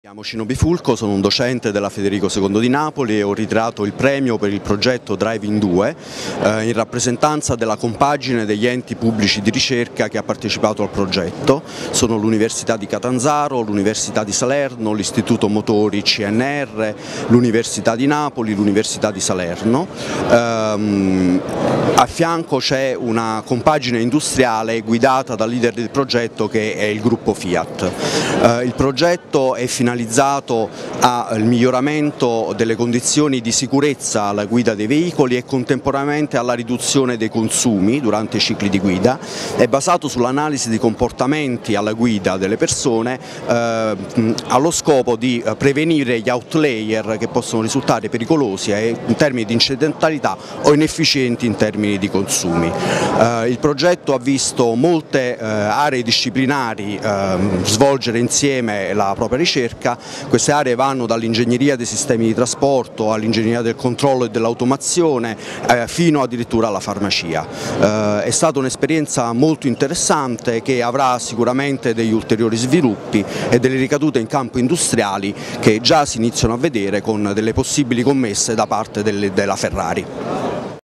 Mi chiamo Cino Bifulco, sono un docente della Federico II di Napoli e ho ritirato il premio per il progetto Driving 2 in rappresentanza della compagine degli enti pubblici di ricerca che ha partecipato al progetto. Sono l'Università di Catanzaro, l'Università di Salerno, l'Istituto Motori CNR, l'Università di Napoli, l'Università di Salerno. A fianco c'è una compagine industriale guidata dal leader del progetto che è il gruppo Fiat. Il progetto è finalizzato al miglioramento delle condizioni di sicurezza alla guida dei veicoli e contemporaneamente alla riduzione dei consumi durante i cicli di guida. È basato sull'analisi di comportamenti alla guida delle persone allo scopo di prevenire gli outlier che possono risultare pericolosi in termini di incidentalità o inefficienti in termini di consumi. Il progetto ha visto molte aree disciplinari svolgere insieme la propria ricerca. Queste aree vanno dall'ingegneria dei sistemi di trasporto all'ingegneria del controllo e dell'automazione fino addirittura alla farmacia. È stata un'esperienza molto interessante che avrà sicuramente degli ulteriori sviluppi e delle ricadute in campo industriali che già si iniziano a vedere con delle possibili commesse da parte della Ferrari.